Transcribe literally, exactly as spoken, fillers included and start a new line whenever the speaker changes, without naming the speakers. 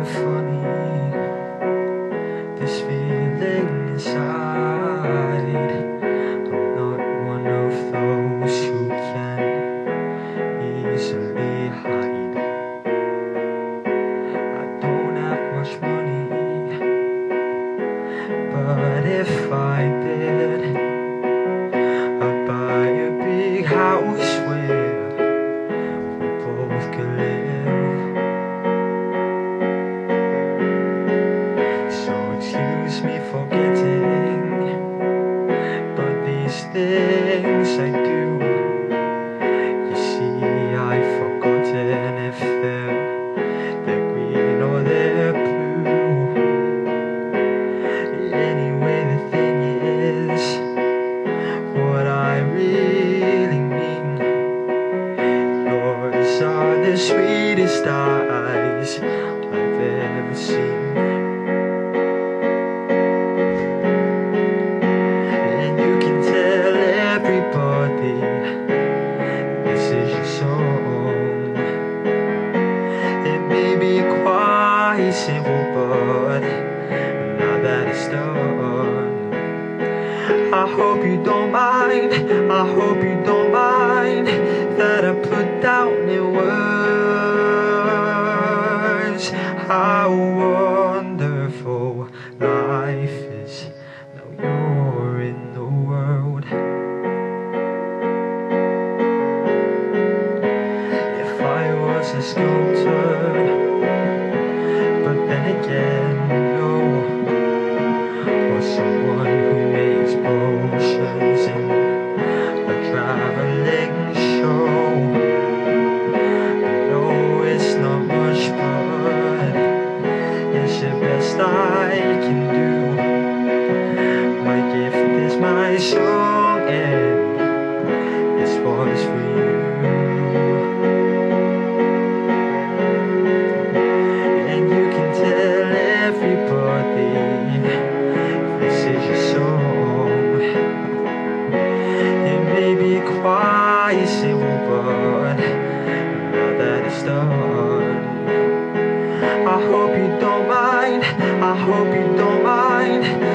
kinda funny, this feeling inside. I'm not one of those who can easily hide. I don't have much money, but if I did, I'd buy a big house where we both could live. So excuse me for getting, but these things I do, you see, I've forgotten if they're, they're green or they're blue. Anyway, the thing is, what I really mean, yours are the sweetest eyes I've ever seen. And you can tell everybody this is your song. It may be quite simple, but now that it's done, I hope you don't mind, I hope you don't mind that I put down in words how wonderful life is now you're in the world. If I was a sculptor, but then again, no, or someone who makes potions in a traveling show. No, it's not much, but it's the best I can do. My gift is my song, and this one's for you. And you can tell everybody this is your song. It may be quite simple, but now that it's done, I hope you don't mind, I hope you don't mind